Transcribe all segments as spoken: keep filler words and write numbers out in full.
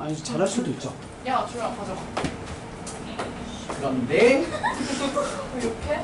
아니 잘할 수도 있죠. 야, 주야 가져가. 그런데 이렇게?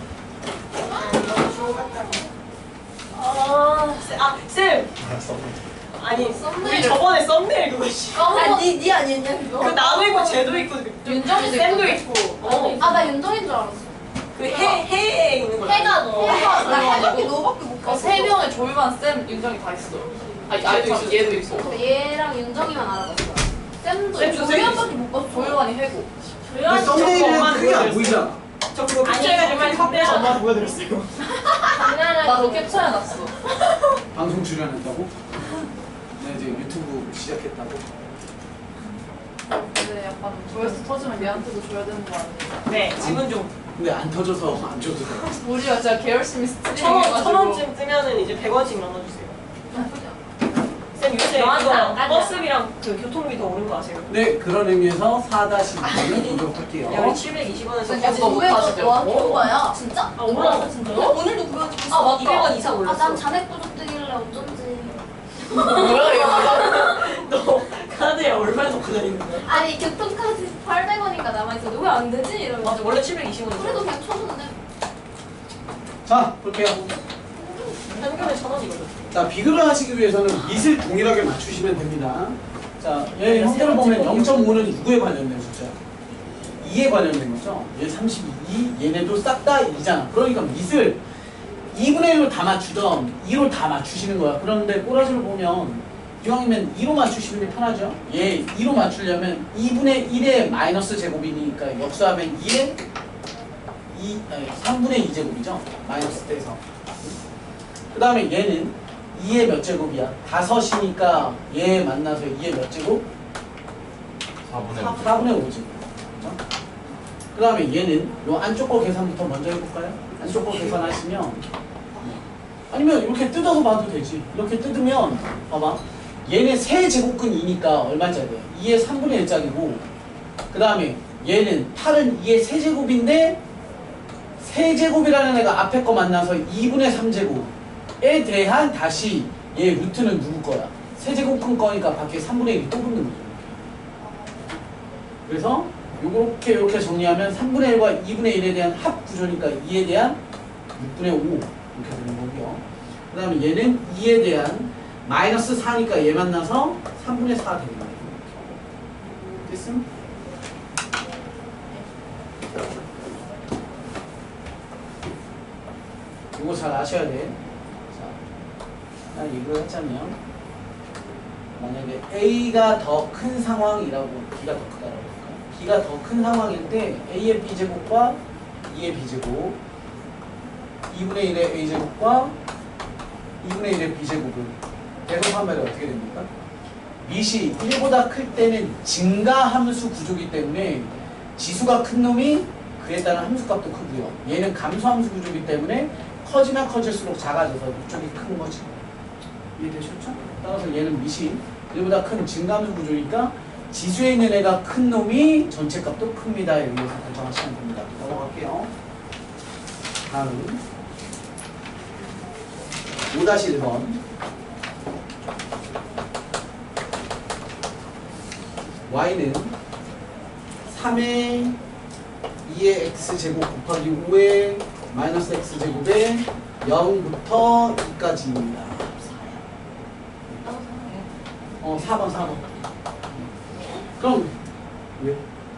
아, 아, 쌤! 아니, 우리 저번에 썸네일 그거 씨. 아, 니, 니 아니었냐 그거? 그 나도 있고 쟤도 있고 윤정이도 쌤도 있고. 있고 어. 아, 나 윤정인 줄 알았어. 그 해, 해에 있는 거야. 해가 너. 해가 나 너. 해밖에 너밖에 못 어, 봤어. 세 명의 조율반 쌤, 윤정이 다 있어. 아니, 아니, 얘도 참, 있어. 얘도 있어. 근데 얘랑 윤정이만 알아봤어. 쌤도 쌤도 조연밖에 못 봤어. 조율반이 해고. 근데 썸네일은 크게 안 보이잖아. 저 그거 캡처해가지고 빨리 섭외해서 엄마 보여드렸어요. 나도 캡처해놨어. 방송 출연했다고? 네, 이제 유튜브 시작했다고? 근데 약간 조회수 터지면 얘한테도 줘야 되는 거 아니에요? 네, 지금 좀 근데 안 터져서 안 줘도 돼. 우리가 진짜 개열심히 스트리밍 천 원, 해가지고. 천 원쯤 뜨면은 이제 백 원씩 나눠주세요. 쌤 요새 너한테 이거 안 가져. 버스비랑 그 교통비 더 오른 거 아세요? 네, 그런 의미에서 사 다시 이를 보도록 할게요. 야, 우리 칠백이십 원에서 쌤 계속 너 왜 못하시죠? 너한테 온 거야? 진짜? 아, 올랐어, 진짜요? 오늘도 그거 찍었어. 아, 맞다. 이백 원 이상 아, 올랐어. 난 잔액 부족 뜨길래 어쩐지. 뭐야 이거? 너 카드에 얼마 넣고 다니는 거야? 아니, 교통카드 팔백 원인가 남아있어. 왜 안 되지? 이러면서. 맞아, 원래 칠백이십 원이죠. 그래도 그냥 쳐줬네. 자, 볼게요. 현금에 천 원이거든. 자, 비교를 하시기 위해서는 밑을 동일하게 맞추시면 됩니다. 자, 얘 형태를 보면 영 점 오는 누구에 관련된 숫자야? 이에 관련된 거죠. 얘 삼십이, 얘네도 싹 다 이잖아. 그러니까 밑을 이분의 일로 다 맞추던 이로 다 맞추시는 거야. 그런데 꼬라지를 보면 이왕이면 이로 맞추시는 게 편하죠. 얘 이로 맞추려면 이분의 일의 마이너스 제곱이니까 역수하면 이의 이, 아니, 삼분의 이 제곱이죠. 마이너스 떼서. 그 다음에 얘는 이의 몇 제곱이야? 다섯이니까 얘 만나서 이의 몇 제곱? 사분의 오 제곱. 그 다음에 얘는 요 안쪽 거 계산부터 먼저 해볼까요? 안쪽 거 계산하시면 아니면 이렇게 뜯어서 봐도 되지. 이렇게 뜯으면 봐봐. 얘는 세 제곱근 이니까 얼마짜리야? 이의 삼분의 일짜리고 그 다음에 얘는 팔은 이의 세 제곱인데 세 제곱이라는 애가 앞에 거 만나서 이분의 삼 제곱에 대한 다시 얘 루트는 누구 거야? 세 제곱근 거니까 밖에 삼분의 일이 또 붙는 거죠. 그래서 요렇게 요렇게 정리하면 삼분의 일과 이분의 일에 대한 합 구조니까 이에 대한 육분의 오 이렇게 되는 거고요. 그 다음에 얘는 이에 대한 마이너스 사니까 얘 만나서 삼분의 사 되는 거예요. 됐음? 이거 잘 아셔야 돼. 자, 이걸 하자면 만약에 A가 더 큰 상황이라고 B가 더 크다라고 할까? B가 더 큰 상황일 때 A의 B제곱과 이의 B제곱 이분의 일의 A제곱과 이분의 일의 B제곱을 대소하면 어떻게 됩니까? 밑이 일보다 클 때는 증가함수 구조이기 때문에 지수가 큰 놈이 그에 따른 함수값도 크고요. 얘는 감소함수 구조이기 때문에 커지면 커질수록 작아져서 이쪽이 큰 거지. 이해되셨죠? 따라서 얘는 밑이 일보다 큰 증가함수 구조니까 지수에 있는 애가 큰 놈이 전체 값도 큽니다에 의해서 결정하시면 됩니다. 넘어갈게요. 다음 오 다시 일 번 y는 삼의 이의 x제곱 곱하기 오의 마이너스 x제곱에 영부터 이까지입니다. 어, 사 번, 사 번. 그럼 왜?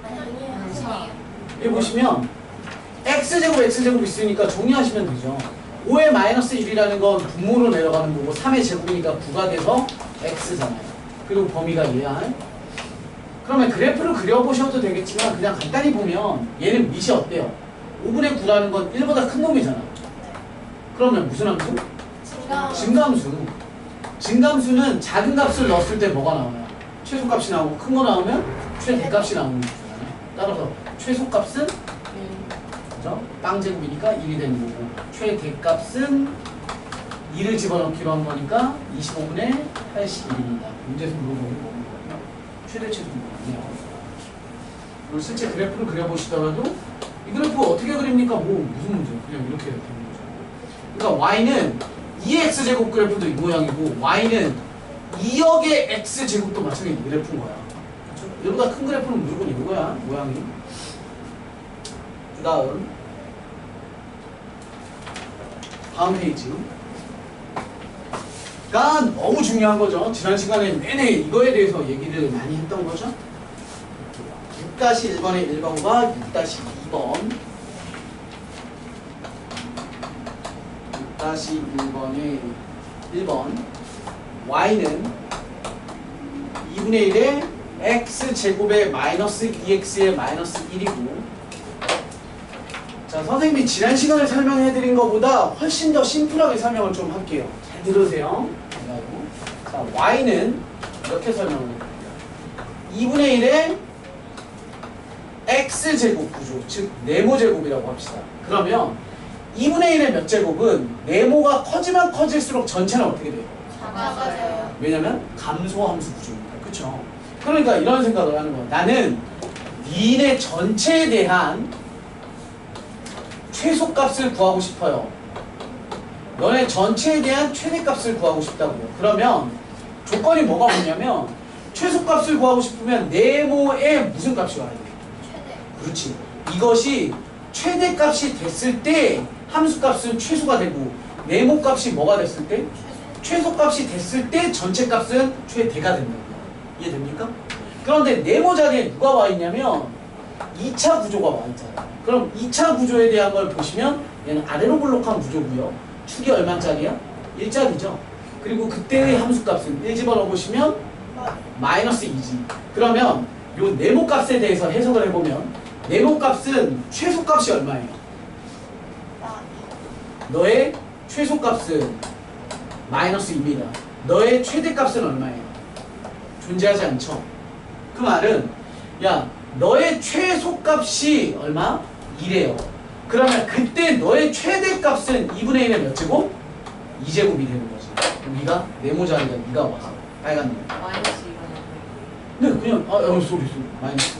여기 보시면 x제곱, x제곱 있으니까 정리하시면 되죠. 오의 마이너스 일이라는 건 분모로 내려가는 거고 삼의 제곱이니까 구가 돼서 x잖아요. 그리고 범위가 얘야. 그러면 그래프를 그려보셔도 되겠지만 그냥 간단히 보면 얘는 밑이 어때요? 오분의 구라는 건 일보다 큰 놈이잖아. 그러면 무슨 함수? 증가. 증가함수. 증가함수는 작은 값을 넣었을 때 뭐가 나와요? 최소값이 나오고 큰 거 나오면 최대값이 나오는 거잖아요. 따라서 최소값은 그죠? 빵제곱이니까 일이 되는 거고 최대값은 일을 집어넣기로 한 거니까 이십오분의 팔십일입니다. 문제에서 물어보는 거거든요. 최대 최소는 그리고 실제 그래프를 그려보시더라도 이 그래프 어떻게 그립니까? 뭐 무슨 문제? 그냥 이렇게 되는 거죠. 그러니까 y는 이의 x제곱 그래프도 이 모양이고 y는 이역의 x제곱도 마찬가지 그래프인 거야. 그렇죠? 얘보다 큰 그래프는 무조건 이거야, 모양이. 그 다음 다음 페이지가 너무 중요한 거죠. 지난 시간에 내내 이거에 대해서 얘기를 많이 했던 거죠. 육 일 번의 일 번과 육 이 번 육 일 번의 일 번 y는 이분의 일에 x제곱의 마이너스 이 엑스의 마이너스 일이고, 자, 선생님이 지난 시간에 설명해드린 것보다 훨씬 더 심플하게 설명을 좀 할게요. 잘 들으세요. 자, y는 이렇게 설명을 해드릴게요. 이분의 일에 x제곱 구조, 즉 네모제곱이라고 합시다. 그러면 이분의 일의 몇 제곱은 네모가 커지면 커질수록 전체는 어떻게 돼요? 작아져요. 왜냐면 감소함수 구조입니다. 그쵸? 그러니까 이런 생각을 하는 거예요. 나는 니네 전체에 대한 최소값을 구하고 싶어요. 너네 전체에 대한 최대값을 구하고 싶다고요. 그러면 조건이 뭐가 뭐냐면 최소값을 구하고 싶으면 네모의 무슨 값이 와야 돼요? 최대. 그렇지. 이것이 최대값이 됐을 때 함수값은 최소가 되고 네모값이 뭐가 됐을 때? 최소값이 됐을 때 전체값은 최대가 된다고요. 이해됩니까? 그런데 네모 자리에 누가 와 있냐면 이 차 구조가 와 있잖아요. 그럼 이 차 구조에 대한 걸 보시면 얘는 아래로 볼록한 구조고요. 축이 얼마짜리야? 일짜리죠. 그리고 그때의 함수값은 일 집어넣어 보시면 마이너스 이지. 그러면 요 네모 값에 대해서 해석을 해보면 네모 값은 최소값이 얼마예요? 너의 최소값은 마이너스 이입니다. 너의 최대값은 얼마예요? 존재하지 않죠. 그 말은 야 너의 최소값이 얼마? 이래요. 그러면 그때 너의 최대값은 이분의 일의 몇 제곱? 이 제곱이 되는 거지. 우리가 네모 자리가 네가 와서 빨간 거. 마이너스 이거는. 네, 그냥 아, 어, 소리 소리 마이너스.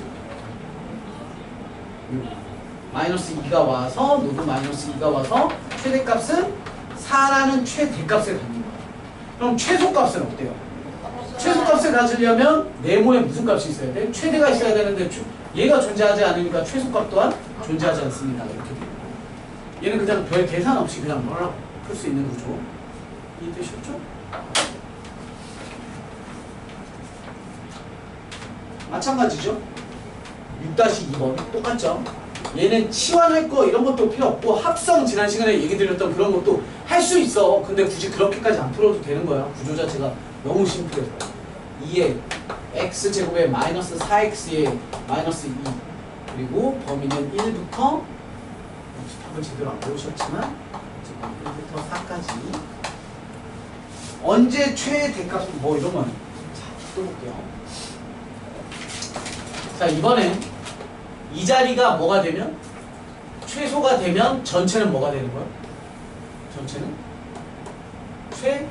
마이너스 이가 와서 너도 마이너스 이가 와서 최대값은 사라는 최대값을 갖는 거야. 그럼 최소값은 어때요? 최소값을 가지려면 네모에 무슨 값이 있어야 돼? 최대가 있어야 되는데 얘가 존재하지 않으니까 최소값 또한 존재하지 않습니다. 이렇게 돼요. 얘는 그냥 별 계산 없이 그냥 뭐라고 풀 수 있는 구조. 이해되셨죠? 마찬가지죠? 육 이 번 똑같죠? 얘는 치환할 거 이런 것도 필요 없고 합성 지난 시간에 얘기 드렸던 그런 것도 할 수 있어. 근데 굳이 그렇게까지 안 풀어도 되는 거야. 구조 자체가 너무 심플해서. 이에 x제곱에 마이너스 사 엑스에 마이너스 이 그리고 범위는 일부터 답을 제대로 안 배우셨지만 지금 일부터 사까지 언제 최대값 뭐 이런 건 자, 또 볼게요. 자, 이번엔 이 자리가 뭐가 되면? 최소가 되면 전체는 뭐가 되는 거야? 전체는? 최?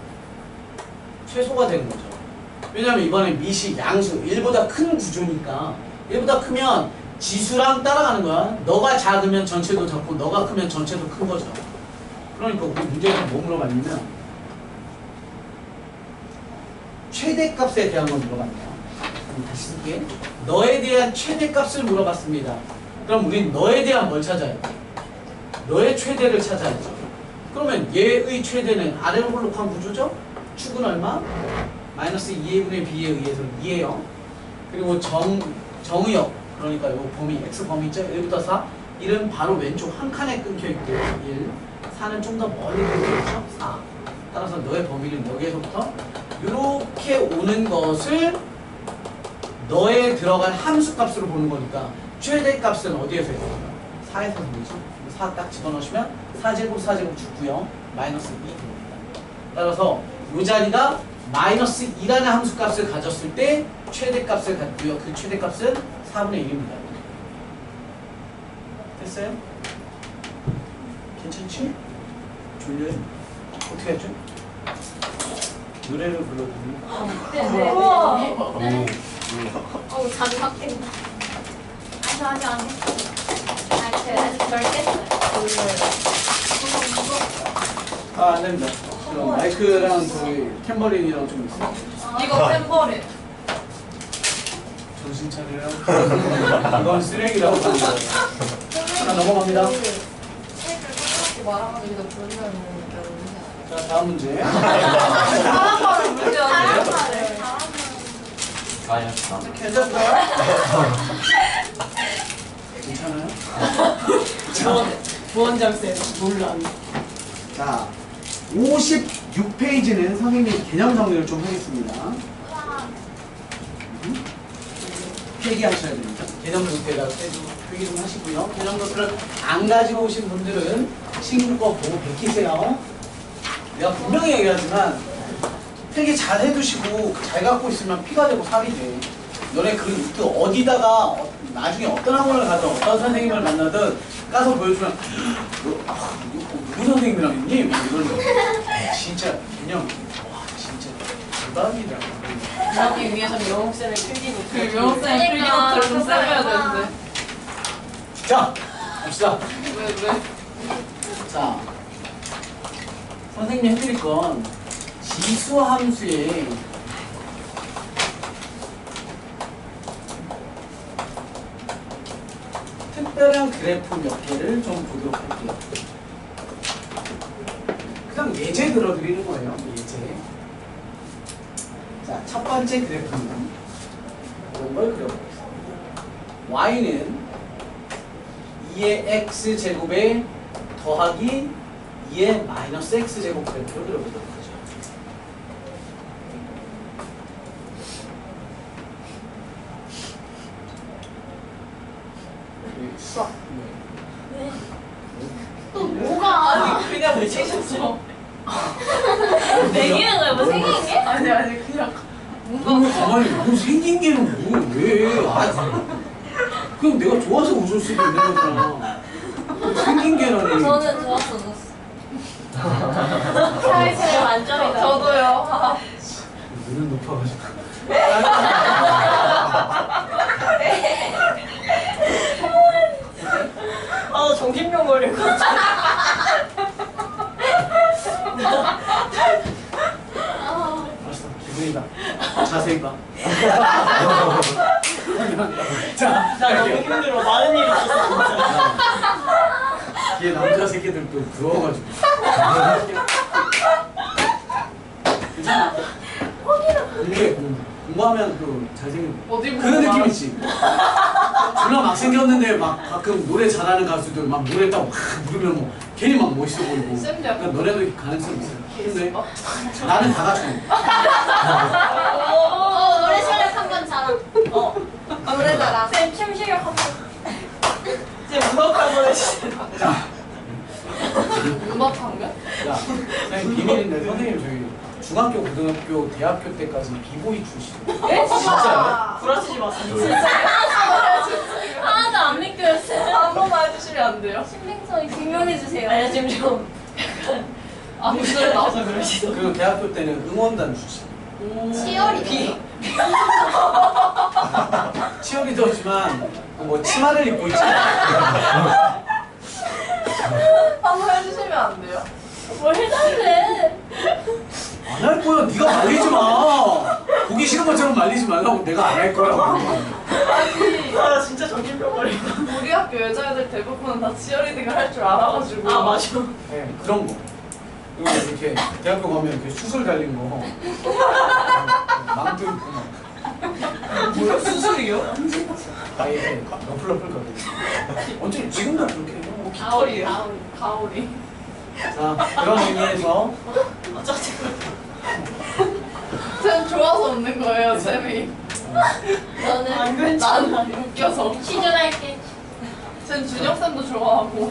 최소가 되는 거죠. 왜냐면 이번에 밑이 양수 일보다 큰 구조니까 일보다 크면 지수랑 따라가는 거야. 너가 작으면 전체도 작고 너가 크면 전체도 큰 거죠. 그러니까 우리 문제에서 뭐 물어봤냐면 최대값에 대한 걸 물어봤네요. 다시 쓸게. 너에 대한 최대값을 물어봤습니다. 그럼 우린 너에 대한 뭘 찾아야 돼? 너의 최대를 찾아야죠. 그러면 얘의 최대는 아래로 볼록한 구조죠? 축은 얼마? 마이너스 이분의 b에 의해서 이예요. 그리고 정, 정의역 그러니까 요 범위 x 범위 있죠? 일부터 사 일은 바로 왼쪽 한 칸에 끊겨 있고요. 일 사는 좀 더 멀리 끊겨 있죠? 사 따라서 너의 범위는 여기에서부터 이렇게 오는 것을 너의 들어간 함수값으로 보는 거니까 최대값은 어디에서 있어요? 사에서 보이죠? 사 딱 집어넣으시면 사제곱 사제곱 죽고요. 마이너스 이 됩니다. 따라서 이 자리가 마이너스 이라는 함수값을 가졌을 때 최대값을 갖고요. 그 최대값은 사분의 일입니다. 됐어요? 괜찮지? 졸려요? 어떻게 했죠? 노래를 불러주는 네네. 우와. 네. 어우 잠이 확 깬다. 아직 아직 안 했어. 아 제가 아직 덜 깼어요. 아, 안 됩니다. 그럼 마이크랑 저기 탬버린이랑 좀 있어요. 이거 템버린. 정신 차려요. 이건 쓰레기라고 하는 거예요. 하나 넘어갑니다. 말하기도 부른다는 거니까. 자, 다음 문제. 사람 말을 문제 다음 아니에요? 말을 다음 까였다. 괜찮을까요? 괜찮아요? 부원장쌤 논란. 자, 오십육 페이지는 선생님 개념 정리를 좀 하겠습니다. 음? 필기하셔야 됩니다. 개념 노트에다가 필기 좀 하시고요. 개념 노트를 안 가지고 오신 분들은 친구 거 보고 베끼세요. 내가 분명히 얘기하지만 필기 잘 해두시고 잘 갖고 있으면 피가 되고 살이 돼. 너네 그 노트 어디다가 어, 나중에 어떤 학원을 가든 어떤 선생님을 만나든 까서 보여주면 너, 아, 누구 선생님이랑 있니? 이런 진짜 개념 와 진짜 대박이다. 그러기 위해서는 영웅쌤의 필기 그 노트. 명쌤 필기노트를 좀 써야 되는데. 자 봅시다. 왜, 왜? 자 선생님이 해드릴 건 지수함수의 특별한 그래프 몇 개를 좀 보도록 할게요. 그냥 예제 들어드리는 거예요. 예제. 자, 첫 번째 그래프는 이런 걸 그려보겠습니다. y는 이의 x제곱에 더하기 이의 마이너스 x제곱 그래프를 그려보도록 하죠. 수학. 또 뭐가 아니 그냥 왜 치셨어? 매기는 거야? 뭐 생긴 게? 아니, 아니, 그냥. 뭔가 왜 가만히 뭐 생긴 게는 뭐 왜? 아, 그럼 내가 좋아서 웃을 수도 있는 거잖아. 생긴 게라니. 저는 좋았어, 좋았어. 사회생활 만점이다. 저도요. 눈은 높아가지고. 아 정신병 걸릴 것 같아. 알았어, 기분이다. 자세히 봐. 자, 나 너무 이렇게. 힘들어. 많은 일이 있었어 진짜. 뒤에 남자 새끼들 또 부러워가지고. 괜찮아. 공부해, 공부. 공부하면 또 잘생긴. 어디 보고 그런 느낌 말하- 있지. 졸라 막 생겼는데 막 가끔 노래 잘하는 가수들 막 노래 딱 막 부르면 뭐 괜히 막 멋있어 보이고. 쌤도 약간 그러니까 너네도 가능성 있어. 근데 나는 다 갖추고. 어, 노래 실력 한번 자랑. 어. 노래 자랑. 쌤, 춤 실력 한 번. 이제 문학 한번 해주세요. 자, 음악한 거야? 야, 선생님 비밀인데 선생님 저희 중학교, 고등학교, 대학교 때까지 비보이 출신. 에? 진짜요? 구라치지 마세요. 하나도 안 믿겨요, 쌤. 한 번만 해주시면 안 돼요? 신빙성이 증명해주세요. 아니 지금 좀 아, 목소리 나와서 나와서 그러시죠. 그리고 대학교 때는 응원단 출신. 치열이. 치어리더지만 뭐 치마를 입고 있지. 한 번 해주시면 안 돼요? 뭘 해달래. 안 할 거야. 네가 말리지 마. 보기 싫은 것처럼 말리지 말라고 내가 안 할 거라고. 아니, 아 진짜 정신병 걸릴 것 같아. 우리 학교 여자애들 대부분은 다 치어리딩을 할 줄 알아가지고. 아 맞아. 네, 그런 거. 그리고 이렇게 대학교 가면 이렇게 수술 달린 거. 망토 입고 막. 뭐야 수술이요? 아예 러플러플 거든. 언제 지금도 그렇게 해요. 뭐 가오리, 깃털이에요. 가오리, 가오리. 자, 그런 의미에서 아 짜증나. 쌤 좋아서 웃는 거예요, 쌤이. 너는 안 괜찮아. 난 웃겨서. 취준할게. 쌤 준혁 쌤도 좋아하고.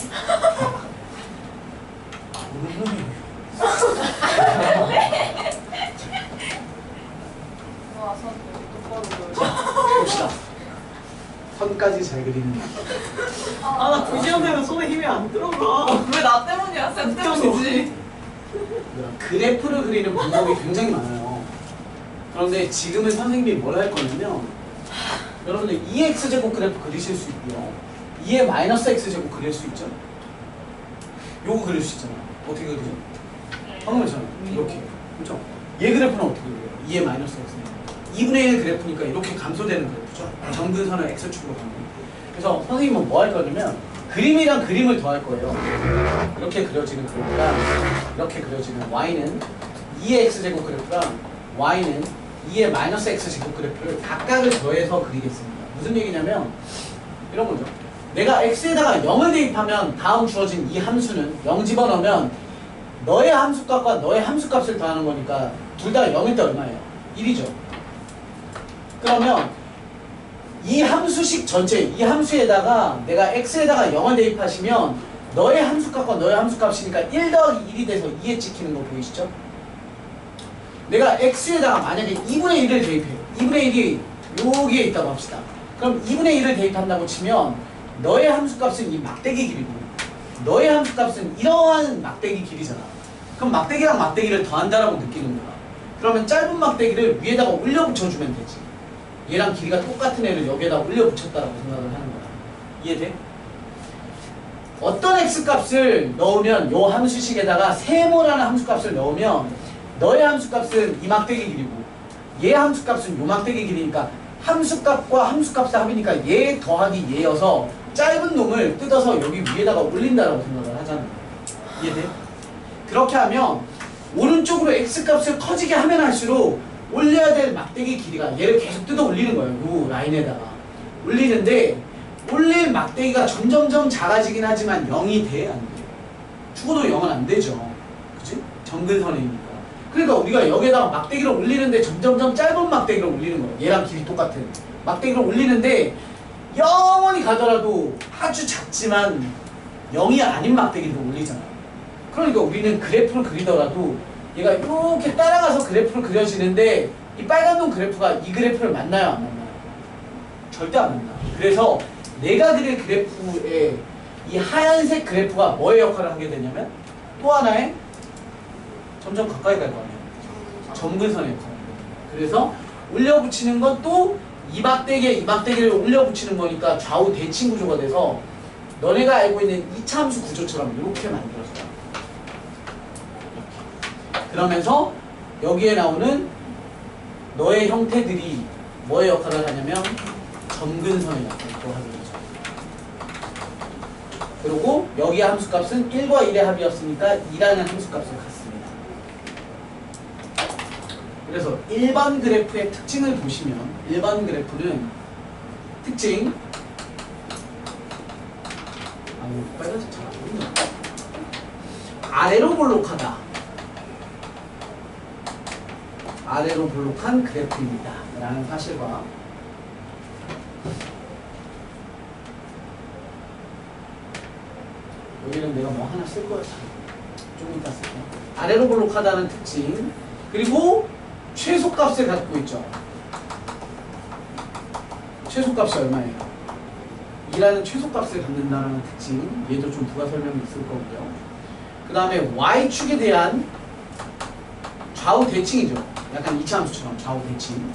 와, 선 똑바로 보여. 봅시다. 선까지 잘 그리는. 아나 구지연생은 손에 힘이 안 들어가. 왜 나 때문이야? 쌤 때문이지. 그래프를 그리는 방법이 굉장히 많아요. 그런데 지금은 선생님이 뭘 할 거냐면 여러분들 이 엑스제곱 그래프 그리실 수 있고요. 이의 마이너스 x제곱 그릴 수 있죠. 요거 그릴 수 있잖아요. 어떻게 그리죠? 방금 했잖아요. 이렇게. 그렇죠? 얘 그래프는 어떻게 그려요? 이의 마이너스 x. 이분의 일 그래프니까 이렇게 감소되는 그래프죠. 정근선을 X축으로 가는. 그래서 선생님은 뭐 할 거냐면 그림이랑 그림을 더할 거예요. 이렇게 그려지는 그래프랑 이렇게 그려지는 Y는 이의 X제곱 그래프랑 Y는 이의 마이너스 X제곱 그래프를 각각을 더해서 그리겠습니다. 무슨 얘기냐면 이런 거죠. 내가 X에다가 영을 대입하면 다음 주어진 이 함수는 영 집어넣으면 너의 함수값과 너의 함수값을 더하는 거니까 둘 다 영일 때 얼마예요? 일이죠. 그러면 이 함수식 전체, 이 함수에다가 내가 X에다가 영을 대입하시면 너의 함수값과 너의 함수값이니까 일 더하기 일이 돼서 이에 찍히는 거 보이시죠? 내가 X에다가 만약에 이분의 일을 대입해요. 이분의 일이 여기에 있다고 합시다. 그럼 이분의 일을 대입한다고 치면 너의 함수값은 이 막대기 길이고 너의 함수값은 이러한 막대기 길이잖아. 그럼 막대기랑 막대기를 더한다라고 느끼는 거야. 그러면 짧은 막대기를 위에다가 올려 붙여주면 되지. 얘랑 길이가 똑같은 애를 여기에다 올려 붙였다라고 생각을 하는 거야. 이해돼? 어떤 x값을 넣으면 요 함수식에다가 세모라는 함수값을 넣으면 너의 함수값은 이 막대기 길이고 얘 함수값은 요 막대기 길이니까 함수값과 함수값의 합이니까 얘 더하기 얘여서 짧은 놈을 뜯어서 여기 위에다가 올린다라고 생각을 하잖아. 이해돼? 그렇게 하면 오른쪽으로 x값을 커지게 하면 할수록 올려야 될 막대기 길이가 얘를 계속 뜯어 올리는 거예요. 요 라인에다가 올리는데 올릴 막대기가 점점점 작아지긴 하지만 영이 돼? 안 돼? 죽어도 영은 안 되죠. 그치? 정근선이니까. 그러니까 우리가 여기에다가 막대기를 올리는데 점점점 짧은 막대기를 올리는 거예요. 얘랑 길이 똑같은 막대기를 올리는데 영원히 가더라도 아주 작지만 영이 아닌 막대기를 올리잖아요. 그러니까 우리는 그래프를 그리더라도 얘가 이렇게 따라가서 그래프를 그려지는데 이 빨간 동 그래프가 이 그래프를 만나요? 안 만나요? 절대 안 만나. 그래서 내가 그릴 그래프에 이 하얀색 그래프가 뭐의 역할을 하게 되냐면 또 하나의 점점 가까이 갈 거 아니에요. 점근선의 역할을 하게 돼요. 그래서 올려붙이는 건 또 이 막대기에 이 막대기를 올려붙이는 거니까 좌우 대칭 구조가 돼서 너네가 알고 있는 이차함수 구조처럼 이렇게 만들어져요. 그러면서 여기에 나오는 너의 형태들이 뭐의 역할을 하냐면 점근선의 역할을 또 하게 되죠. 그리고 여기 함수값은 일과 일의 합이었으니까 이라는 함수값을 갖습니다. 그래서 일 번 그래프의 특징을 보시면 일 번 그래프는 특징 아유 빨간색 잘 안 보이네. 아래로 볼록하다. 아래로 볼록한 그래프입니다. 라는 사실과 여기는 내가 뭐 하나 쓸 거야. 좀 이따 쓸게. 아래로 볼록하다는 특징 그리고 최소값을 갖고 있죠. 최소값이 얼마예요? 이라는 최소값을 갖는다는 특징 얘도 좀 부가 설명이 있을 거고요. 그 다음에 y축에 대한 좌우 대칭이죠. 약간 이차함수처럼 좌우 대칭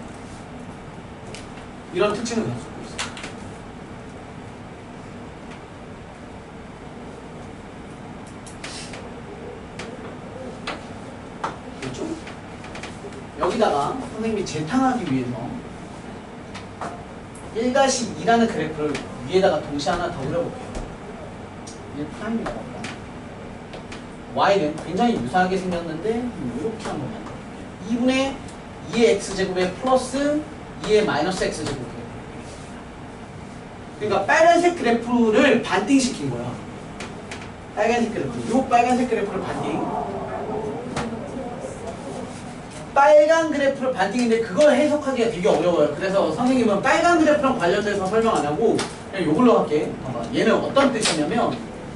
이런 특징을 가지고 있어요. 됐죠? 여기다가 선생님이 재탕하기 위해서 일 이라는 그래프를 위에다가 동시에 하나 더 그려볼게요. 일 프라임이라고 합니다. y는 굉장히 유사하게 생겼는데 이렇게 한번 만들어볼게요. 이분의 이의 x제곱에 플러스 이의 마이너스 x제곱 그래프. 그러니까 빨간색 그래프를 반띵시킨 거야. 빨간색 그래프. 이 빨간색 그래프를 반띵. 빨간 그래프를 반띵인데 그걸 해석하기가 되게 어려워요. 그래서 선생님은 빨간 그래프랑 관련돼서 설명 안 하고 그냥 이걸로 할게. 봐봐. 얘는 어떤 뜻이냐면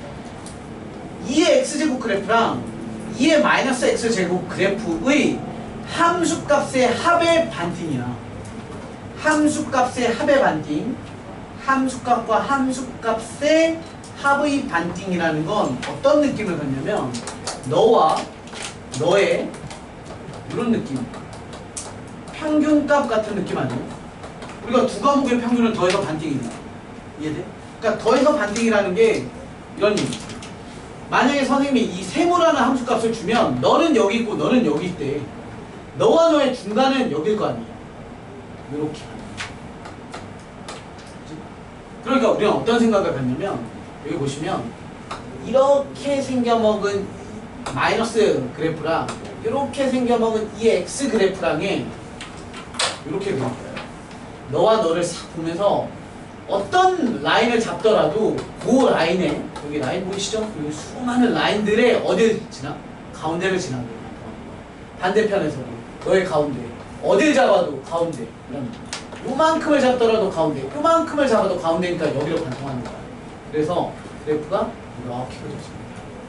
이의 x제곱 그래프랑 이의 마이너스 x제곱 그래프의 함수값의 합의 반띵이야. 함수값의 합의 반띵. 함수값과 함수값의 합의 반띵이라는 건 어떤 느낌을 갖냐면 너와 너의 이런 느낌. 평균값 같은 느낌 아니에요? 우리가 두 과목의 평균을 더해서 반띵이다. 이해돼? 그러니까 더해서 반띵이라는 게 이런 얘기지. 만약에 선생님이 이 세모라는 함수값을 주면 너는 여기 있고 너는 여기 있대. 너와 너의 중간은 여길 거 아니에요. 이렇게 가는 거죠. 그러니까 우리는 어떤 생각을 갖냐면 여기 보시면 이렇게 생겨먹은 마이너스 그래프랑 이렇게 생겨먹은 이 x 그래프랑에 이렇게 그릴 거예요. 너와 너를 싹 보면서 어떤 라인을 잡더라도 그 라인에 여기 라인 보이시죠? 여기 수많은 라인들의 어딜 지나? 가운데를 지나는 거예요. 반대편에서도 너의 가운데 어딜 잡아도 가운데 이런 요만큼을 잡더라도 가운데 요만큼을 잡아도 가운데니까 여기로 관통하는 거야. 그래서 그래프가 이렇게 그려집니다.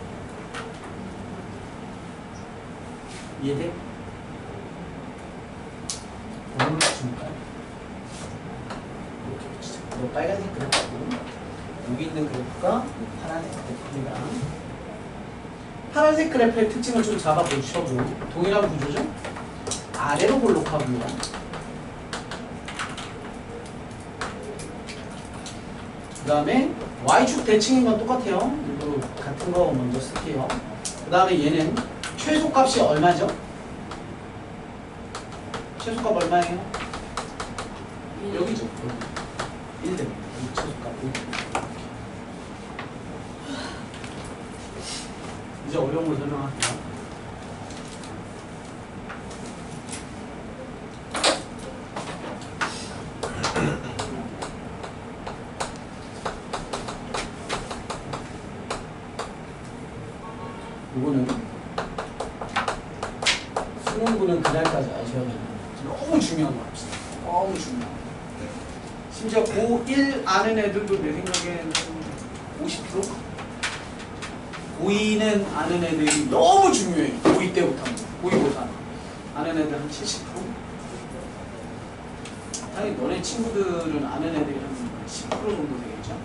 이해돼? 오늘 줄까요? 이렇게 붙이자. 이거 빨간색 그래프고 여기 있는 그래프가 파란색 그래프입니다. 파란색 그래프의 특징을 좀 잡아보셔도 동일한 구조죠? 아래로 볼록합니다. 그 다음에 Y축 대칭인 건 똑같아요. 일부러 같은 거 먼저 쓸게요. 그 다음에 얘는 최소값이 얼마죠? 최소값 얼마예요? 여기죠. 여기. 일 됩니다. 여기 최소값 일. 이제 어려운 걸 설명할게요. 이거는 수능부는 그날까지 아셔야 돼요. 너무 중요한 거 합시다. 너무 중요한 거. 심지어 고일 아는 애들도 내 생각엔 오십 퍼센트? 고이는 아는 애들이 너무 중요해. 고이 때부터. 고이보다. 아는 애들 한 칠십 퍼센트? 당연히 너네 친구들은 아는 애들이 한 십 퍼센트 정도 되겠죠?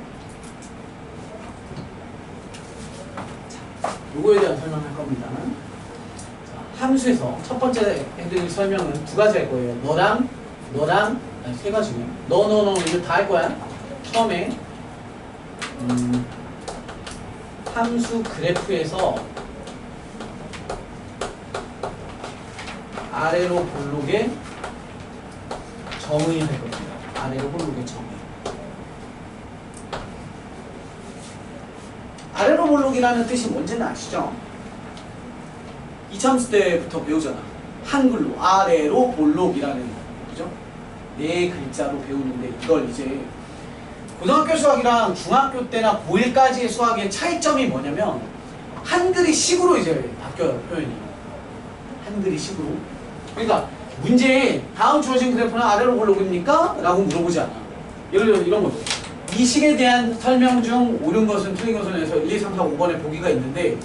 요거에 대한 설명할 겁니다. 자, 함수에서 첫 번째 해드릴 설명은 두 가지 할 거예요. 너랑, 너랑, 아니 세 가지네요. 너, 너, 너, 이거 다 할 거야. 처음에, 음, 함수 그래프에서 아래로 볼록의 정의 할 겁니다. 아래로 볼록의 정의. 아래로 볼록이라는 뜻이 뭔지는 아시죠? 이참수 때부터 배우잖아. 한글로 아래로 볼록이라는, 그죠? 네 글자로 배우는데 이걸 이제 고등학교 수학이랑 중학교 때나 고일까지의 수학의 차이점이 뭐냐면 한글이 식으로 이제 바뀌어요. 표현이 한글이 식으로. 그러니까 문제에 다음 주어진 그래프는 아래로 볼록입니까? 라고 물어보지 않아. 예를 들어 이런 거죠. 이 식에 대한 설명 중 옳은 것은 틀린 것은 해서 일, 이, 삼, 사, 오 번의 보기가 있는데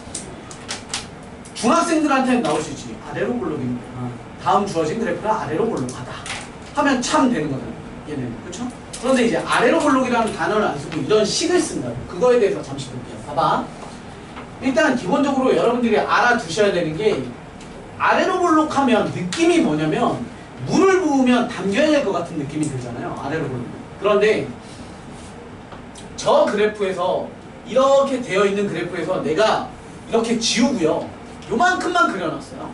중학생들한테는 나올 수 있지. 아래로 볼록입니다. 다음 주어진 그래프는 아래로 볼록하다 하면 참 되는 거잖아요. 얘는. 그렇죠? 그런데 이제 아래로 볼록이라는 단어를 안 쓰고 이런 식을 쓴다고. 그거에 대해서 잠시 볼게요. 봐봐. 일단 기본적으로 여러분들이 알아두셔야 되는 게 아래로 볼록하면 느낌이 뭐냐면 물을 부으면 담겨야 될 것 같은 느낌이 들잖아요. 아래로 볼록. 그런데 저 그래프에서 이렇게 되어 있는 그래프에서 내가 이렇게 지우고요. 요만큼만 그려놨어요.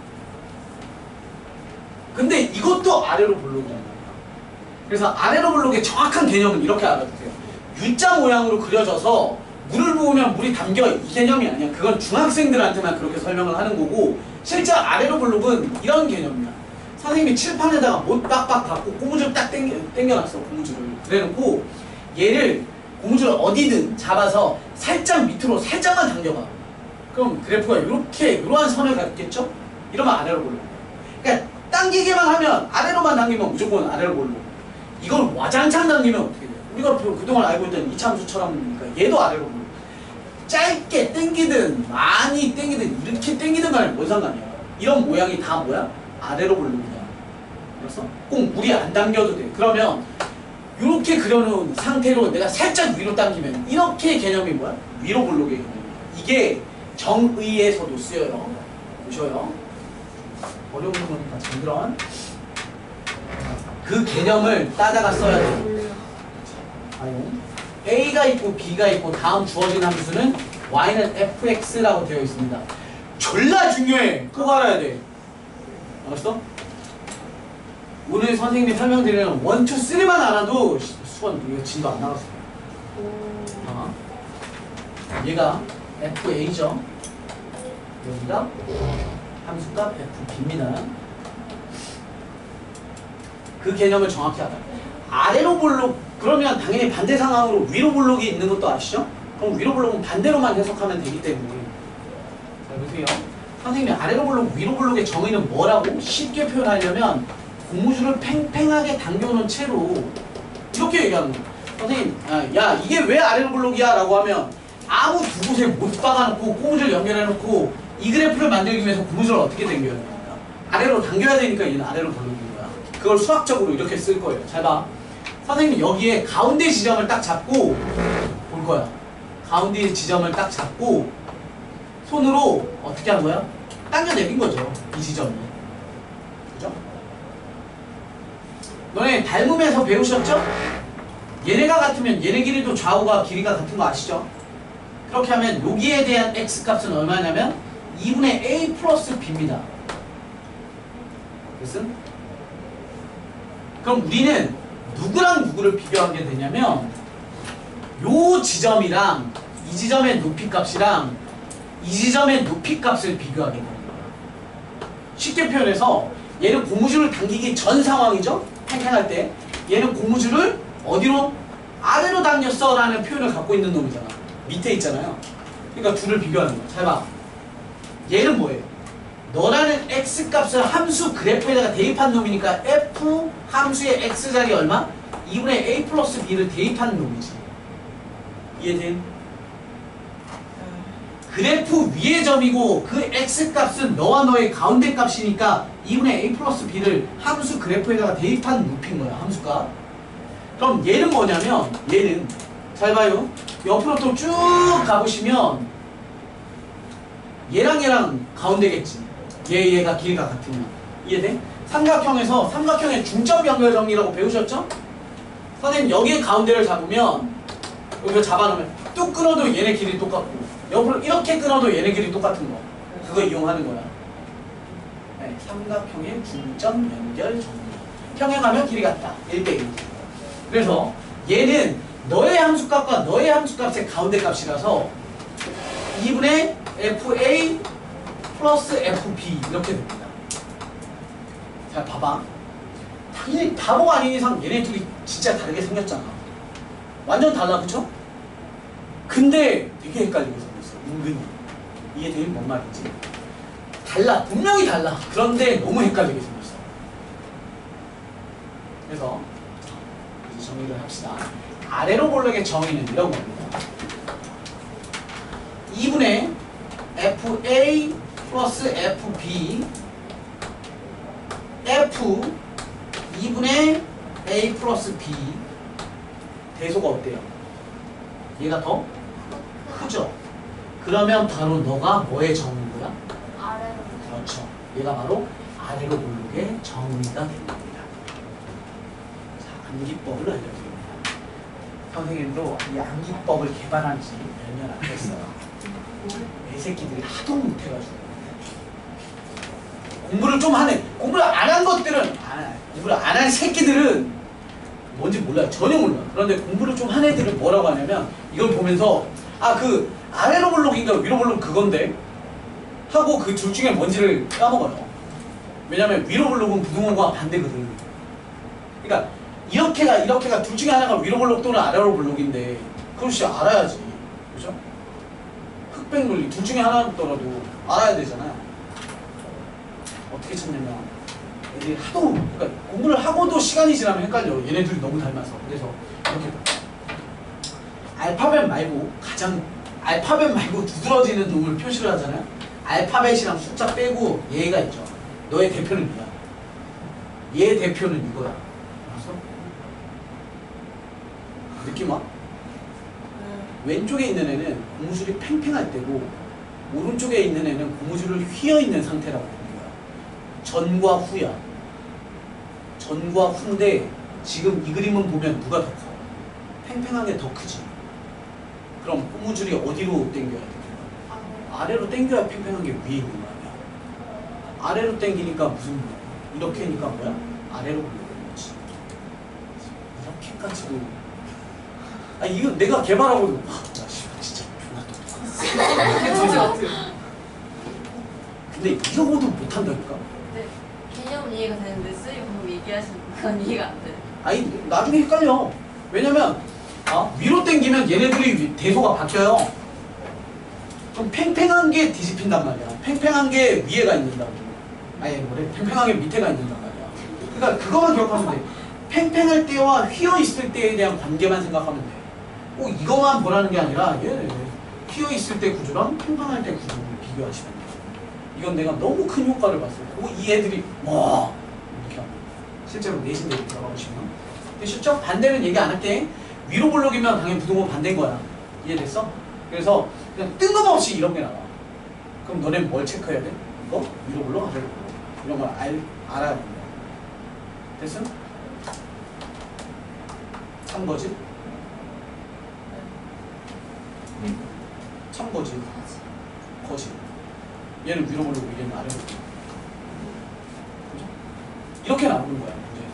근데 이것도 아래로 볼록이잖아요. 그래서 아래로 볼록의 정확한 개념은 이렇게 알아두세요. U자 모양으로 그려져서 물을 부으면 물이 담겨 이 개념이 아니야. 그건 중학생들한테만 그렇게 설명을 하는 거고 실제 아래로 볼록은 이런 개념이야. 선생님이 칠판에다가 못 빡빡 받고 고무줄 딱 당겨, 당겨놨어. 고무줄을. 그래놓고 얘를 고무줄을 어디든 잡아서 살짝 밑으로 살짝만 당겨봐. 그럼 그래프가 이렇게 이러한 선을 갖겠죠? 이러면 아래로 볼록. 그러니까 당기기만 하면 아래로만 당기면 무조건 아래로 볼록. 이걸 와장창 당기면 어떻게 돼요? 우리가 그동안 알고 있던 이참수처럼 그러니까 얘도 아래로 볼록. 짧게 당기든 많이 당기든 이렇게 당기든 간에 뭔 상관이야. 이런 모양이 다 뭐야? 아래로 볼록이다. 알았어? 꼭 물이 안 당겨도 돼. 그러면 이렇게 그려놓은 상태로 내가 살짝 위로 당기면 이렇게 개념이 뭐야? 위로 볼록의 개념이야. 이게 정의에서도 쓰여요. 보셔요. 어려운 거니까 정드런. 그 개념을 따다가 써야 돼요. A가 있고 B가 있고 다음 주어진 함수는 Y는 에프엑스라고 되어 있습니다. 졸라 중요해. 꼭 알아야 돼. 알았어? 오늘 선생님이 설명드리는 원, 투, 쓰리만 알아도 수원 이거 진도 안 나갔어요. 어. 얘가 에프에이죠. 여기가 함수값 에프비입니다. 그 개념을 정확히 알아요. 아래로 볼록 그러면 당연히 반대 상황으로 위로 볼록이 있는 것도 아시죠? 그럼 위로 볼록은 반대로만 해석하면 되기 때문에 자 보세요. 선생님이 아래로 볼록 위로 볼록의 정의는 뭐라고 쉽게 표현하려면 고무줄을 팽팽하게 당겨놓은 채로 이렇게 얘기하는 거예요. 선생님 아, 야 이게 왜 아래로 볼록이야 라고 하면 아무 두 곳에 못 박아놓고 고무줄 연결해놓고 이 그래프를 만들기 위해서 고무줄을 어떻게 당겨야 됩니까? 아래로 당겨야 되니까 얘는 아래로 볼록인 거야. 그걸 수학적으로 이렇게 쓸 거예요. 잘 봐. 선생님 여기에 가운데 지점을 딱 잡고 볼 거야. 가운데 지점을 딱 잡고 손으로 어떻게 한 거야? 당겨내린 거죠. 이 지점을. 그죠? 너네 닮음에서 배우셨죠? 얘네가 같으면 얘네 길이도 좌우가 길이가 같은 거 아시죠? 그렇게 하면 여기에 대한 x값은 얼마냐면 이분의 a 플러스 b입니다. 무슨? 그럼 우리는 누구랑 누구를 비교하게 되냐면 요 지점이랑 이 지점의 높이값이랑 이 지점의 높이값을 비교하게 되는 거예요. 쉽게 표현해서 얘는 고무줄을 당기기 전 상황이죠? 팽팽할 때 얘는 고무줄을 어디로? 아래로 당겼어 라는 표현을 갖고 있는 놈이잖아. 밑에 있잖아요. 그러니까 둘을 비교하는 거야. 잘 봐. 얘는 뭐예요? 너라는 x값을 함수 그래프에다가 대입한 놈이니까 f 함수의 x자리 얼마? 이분의 a 플러스 b를 대입한 놈이지. 이해된? 그래프 위의 점이고 그 x값은 너와 너의 가운데 값이니까 이분의 a 플러스 b를 함수 그래프에다가 대입한 높인 거야. 함수가. 그럼 얘는 뭐냐면 얘는 잘 봐요. 옆으로 또 쭉 가보시면 얘랑 얘랑 가운데겠지. 얘 얘가 길이가 같으면. 이해돼? 삼각형에서 삼각형의 중점 연결 정리라고 배우셨죠? 선생님 여기에 가운데를 잡으면 여기서 잡아놓으면 뚝 끊어도 얘네 길이 똑같고 옆으로 이렇게 끊어도 얘네 길이 똑같은 거. 그거 이용하는 거야. 네, 삼각형의 중점 연결 정리. 평행하면 길이 같다. 일 대 일. 그래서 얘는 너의 함수값과 너의 함수값의 가운데 값이라서 이분의 에프에이 플러스 에프비 이렇게 됩니다. 자 봐봐. 당연히 바보 아닌 이상 얘네 둘이 진짜 다르게 생겼잖아. 완전 달라 그쵸? 근데 되게 헷갈리게 생겼어. 은근히. 이해되니 뭔 말인지? 달라. 분명히 달라. 그런데 너무 헷갈리게 생겼어. 그래서 이제 정리를 합시다. 아래로 볼록의 정의는 이런 겁니다. 이분의 에프에이 플러스 에프비 F 이분의 A 플러스 B 대소가 어때요? 얘가 더 크죠? 그러면 바로 너가 뭐의 정의인 거야? 아래로. 그렇죠. 얘가 바로 아래로 볼록의 정의가 됩니다. 자, 암기법을 알려드립니다. 선생님도 이 암기법을 개발한 지 몇 년 안 됐어요. 내 새끼들이 하도 못해가지고 공부를 좀 하는 공부를 안 한 것들은 안, 공부를 안 한 새끼들은 뭔지 몰라요. 전혀 몰라요. 그런데 공부를 좀 한 애들은 뭐라고 하냐면 이걸 보면서 아 그 아래로 볼록인가 위로 볼록 그건데 하고 그 둘 중에 뭔지를 까먹어요. 왜냐면 위로 볼록은 부등호가 반대거든. 그러니까 이렇게가 이렇게가 둘 중에 하나가 위로 볼록 또는 아래로 볼록인데 그걸 진짜 알아야지. 그죠? 흑백 논리 둘 중에 하나더라도 알아야 되잖아요. 어떻게 찾냐면 애들이 하도 그러니까 공부를 하고도 시간이 지나면 헷갈려. 얘네들이 너무 닮아서. 그래서 이렇게 알파벳 말고 가장 알파벳 말고 두드러지는 놈을 표시를 하잖아요. 알파벳이랑 숫자 빼고 얘가 있죠. 너의 대표는 뭐야? 얘 대표는 이거야. 알았어? 느낌 와? 왼쪽에 있는 애는 고무줄이 팽팽할 때고 오른쪽에 있는 애는 고무줄을 휘어있는 상태라고 보는 거야. 전과 후야. 전과 후인데 지금 이 그림은 보면 누가 더 커? 팽팽한 게 더 크지. 그럼 고무줄이 어디로 당겨야 돼? 아래로 당겨야 팽팽한 게 위에 있는 거 아니야. 아래로 당기니까 무슨 이렇게 하니까 뭐야? 아래로 굴러. 똑같이 보이는 거야. 아 이거 내가 개발하고 와, 나 씨, 진짜 존나 똑똑하다. 이게 진짜 같아요. 근데 이러고도 못한다니까. 네. 개념은 이해가 되는데 쓰리 방법 얘기하시는 건 이해가 안 돼. 아니 나중에 헷갈려. 왜냐면 어? 위로 당기면 얘네들이 위- 대소가 바뀌어요. 그럼 팽팽한 게 뒤집힌단 말이야. 팽팽한 게 위에가 있는다고. 아니 뭐래? 팽팽한 게 밑에가 있는단 말이야. 그러니까 그거만 기억하면 돼. 팽팽할 때와 휘어 있을 때에 대한 관계만 생각하면 돼. 꼭 이거만 보라는 게 아니라 얘 휘어 있을 때 구조랑 팽팽할 때 구조를 비교하시면 돼. 이건 내가 너무 큰 효과를 봤어요. 그리고 이 애들이 와 이렇게 하고 실제로 내신 얘기 들어가보시면 되셨죠? 반대는 얘기 안 할게. 위로 볼록이면 당연히 부동은 반대인 거야. 이해됐어? 그래서 그냥 뜬금없이 이런 게 나와. 그럼 너네는 뭘 체크해야 돼? 이거? 위로 볼록 아래로 볼록 이런 걸 알, 알아야 된다. 됐어? 참거지? 참거지? 거지? 얘는 위로 볼록 얘는 아래로 볼록. 그죠? 이렇게 나오는 거야 문제에서.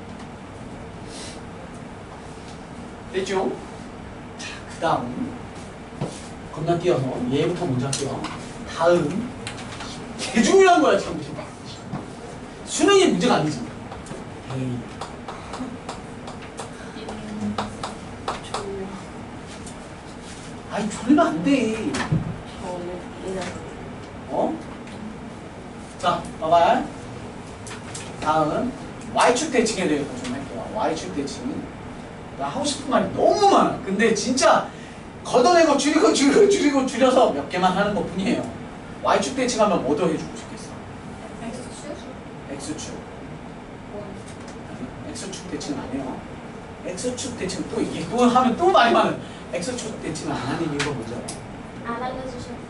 됐죠? 자, 그 다음 겁나 뛰어서 얘부터 먼저 할게요. 다음 개 중요한 거야 참. 수능이 문제가 아니지. 에이. 아이 졸면 안 돼. 어? 자, 봐봐. 다음 Y축 대칭에 대해서 좀 할게요. Y축 대칭. 나 하고 싶은 말이 너무 많아. 근데 진짜 걷어내고 줄이고 줄이고 줄이고 줄여서 몇 개만 하는 것 뿐이에요. Y축 대칭하면 뭐 더 해주고 싶겠어? X축. 아니, X축 대칭은 안 해요. X축 대칭 또 이게 또 하면 또 말이 많아. X축 대칭을 안 하는 이유가 뭔지 알아? 안 알려주셨지.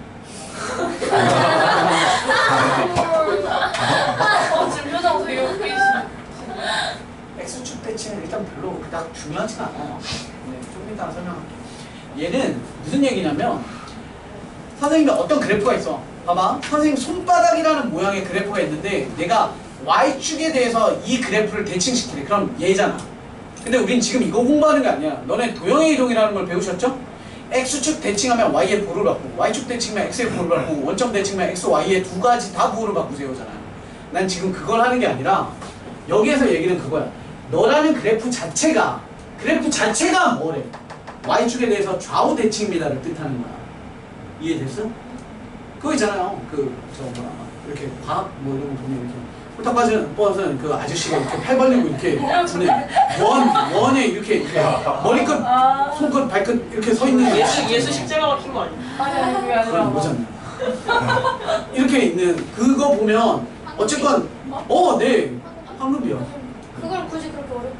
어, 지금 표정 되게 웃기시네. X축 대칭은 일단 별로 그닥 중요하지가 않아요. 네, 좀 이따 설명할게요. 얘는 무슨 얘기냐면 선생님이 어떤 그래프가 있어. 봐봐. 선생님 손바닥이라는 모양의 그래프가 있는데 내가 Y축에 대해서 이 그래프를 대칭시키래. 그럼 얘잖아. 근데 우린 지금 이거 공부하는 게 아니야. 너네 도형의 이동이라는 걸 배우셨죠? X축 대칭하면 Y의 보를 바꾸고 Y축 대칭하면 X의 보를 바꾸고 원점 대칭하면 X, Y의 두 가지 다 보를 바꾸세요잖아요. 난 지금 그걸 하는 게 아니라 여기에서 얘기는 그거야. 너라는 그래프 자체가 그래프 자체가 뭐래? Y축에 대해서 좌우 대칭입니다를 뜻하는 거야. 이해됐어? 그거 있잖아요. 그 저 뭐야 이렇게 과학 뭐 이런 거 보면 이렇게 홀딱 빠진 뻗은 그 아저씨가 이렇게 팔 벌리고 이렇게 원 원에 이렇게, 이렇게 머리끝 아. 손끝 발끝 이렇게 서 있는 예수 예수 십자가 박힌 거 아니야? 아니, 아니, 그게 아니라. 그건 뭐잖아. 이렇게 있는 그거 보면 어쨌건 어, 네 황금이야. 그걸 굳이 그렇게 어렵게.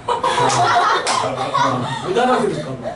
못 알아들을까 봐.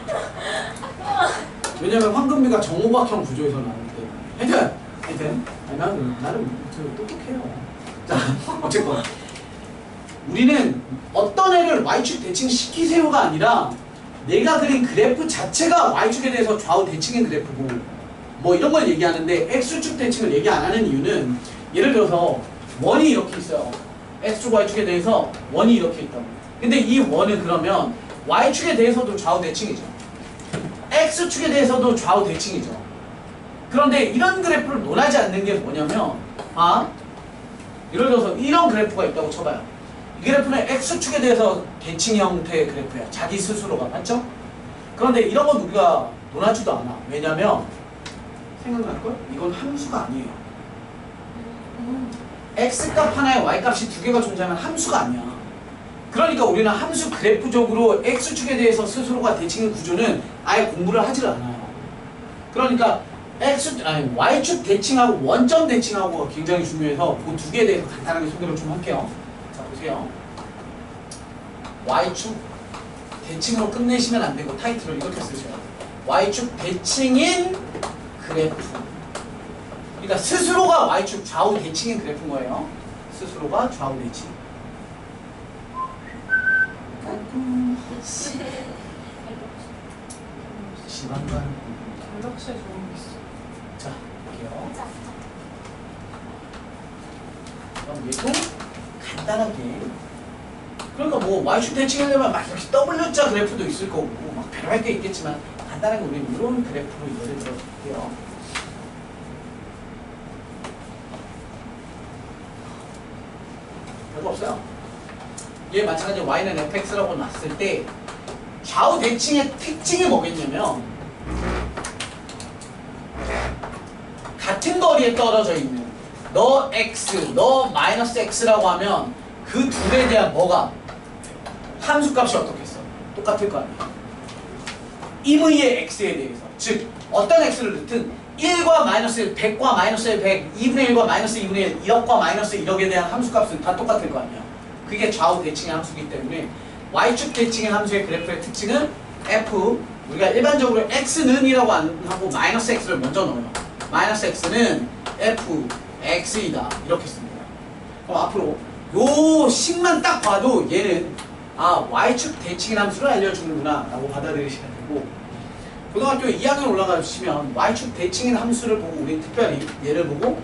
왜냐면 황금비가 정오각형 구조에서 나오기 때문에. 하여튼, 하여튼, 아니, 나는, 나는 저 똑똑해요. 자, 어쨌건. 우리는 어떤 애를 Y축 대칭 시키세요가 아니라 내가 그린 그래프 자체가 Y축에 대해서 좌우 대칭인 그래프고 뭐 이런 걸 얘기하는데 X축 대칭을 얘기 안 하는 이유는 예를 들어서 원이 이렇게 있어요. X축, Y축에 대해서 원이 이렇게 있다고. 근데 이 원은 그러면 Y축에 대해서도 좌우 대칭이죠. X축에 대해서도 좌우 대칭이죠. 그런데 이런 그래프를 논하지 않는 게 뭐냐면 아 예를 들어서 이런 그래프가 있다고 쳐봐요. 이 그래프는 X축에 대해서 대칭 형태의 그래프야. 자기 스스로가. 맞죠? 그런데 이런 건 우리가 논하지도 않아. 왜냐면 생각날걸? 이건 함수가 아니에요. X값 하나에 Y값이 두 개가 존재하면 함수가 아니야. 그러니까 우리는 함수 그래프적으로 X축에 대해서 스스로가 대칭의 구조는 아예 공부를 하질 않아요. 그러니까 X, 아니 Y축 대칭하고 원점 대칭하고가 굉장히 중요해서 그 두 개에 대해서 간단하게 소개를 좀 할게요. 자 보세요. Y축 대칭으로 끝내시면 안 되고 타이틀을 이렇게 쓰셔야 돼요. Y축 대칭인 그래프. 그러니까 스스로가 Y축 좌우 대칭인 그래프인 거예요. 스스로가 좌우 대칭. 시간과 전력시에 좋은 게 있어. 자, 볼게요. 그럼 얘도 간단하게 그러니까 뭐 y축 대칭하려면 막 이렇게 W자 그래프도 있을 거고 막 별할 게 있겠지만 간단하게 우리 이런 그래프로 예를 들어 볼게요. 별거 없어요. 얘 마찬가지로 y는 fx라고 놨을 때 좌우 대칭의 특징이 뭐겠냐면 같은 거리에 떨어져 있는 너 x, 너 마이너스 x라고 하면 그 둘에 대한 뭐가 함수값이 어떻겠어? 똑같을 거 아니야. 임의의 x에 대해서 즉 어떤 x를 넣든 일과 마이너스 일, 백과 마이너스 일, 백, 이분의 일과 마이너스 이분의 일, 일억과 마이너스 일억에 대한 함수값은 다 똑같을 거 아니야. 그게 좌우 대칭의 함수이기 때문에 y축 대칭의 함수의 그래프의 특징은 f, 우리가 일반적으로 x는 이라고 안 하고 마이너스 x를 먼저 넣어요. 마이너스 x는 f, x이다 이렇게 씁니다. 그럼 앞으로 요 식만 딱 봐도 얘는 아 y축 대칭의 함수를 알려주는구나 라고 받아들이시면 되고, 고등학교 이 학년 올라가시면 y축 대칭의 함수를 보고 우리 특별히 얘를 보고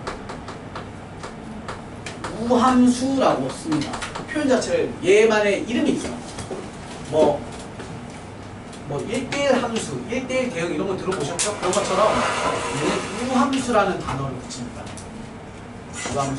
우함수라고 씁니다. 그 표현 자체를 얘만의 이름이 있어요. 뭐, 뭐 일 대일 함수, 일 대일 대응 이런 거 들어보셨죠? 그런 것처럼 얘는 우함수라는 단어를 붙입니다. 우함수.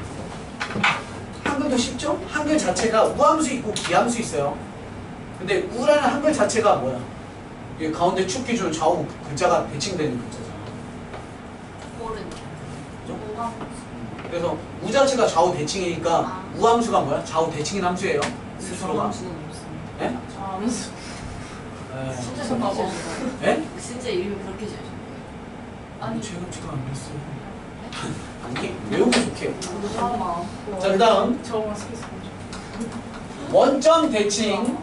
한글도 쉽죠? 한글 자체가 우함수 있고 기함수 있어요. 근데 우라는 한글 자체가 뭐야? 이게 가운데 축 기준 좌우 글자가 대칭되는 글자잖아. 모르는. 그죠? 그래서 우 자체가 좌우 대칭이니까 아. 우함수가 뭐야? 좌우 대칭인 함수예요. 스스로가. 예? 잠수. 예. 진짜 무슨 바보. 예? 진짜 이름이 그렇게 지어져. 아니 제가 제가 안 했어요. 아니 외우기 좋게. 아, 자 그다음 저거 스케치 원점 대칭